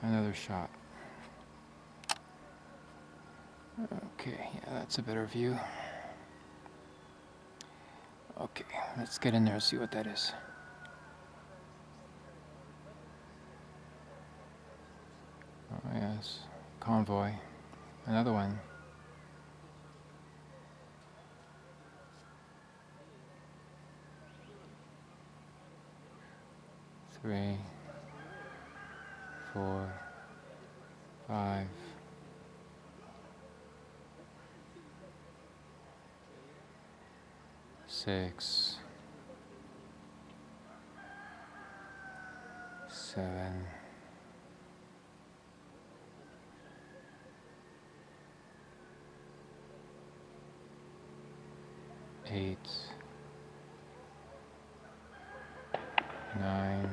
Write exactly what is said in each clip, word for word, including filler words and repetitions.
Another shot. Okay, yeah, that's a better view. Okay, let's get in there and see what that is. Oh yes, convoy. Another one. Three, four, five, six, seven, eight, nine,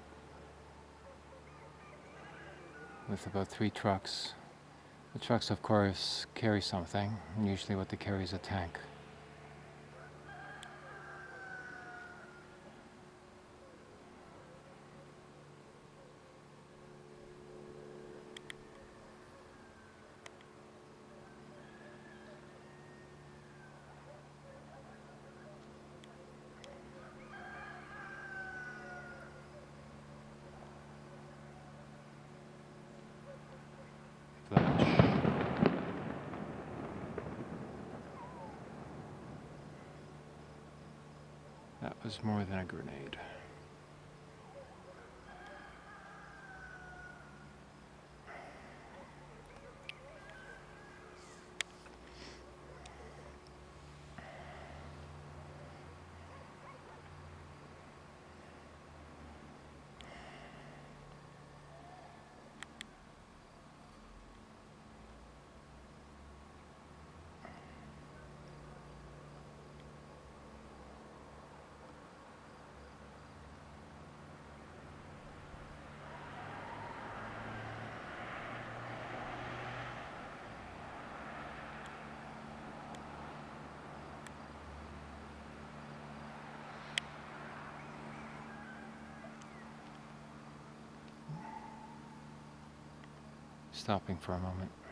with about three trucks. The trucks, of course, carry something, and usually what they carry is a tank. Flash. That was more than a grenade. Stopping for a moment.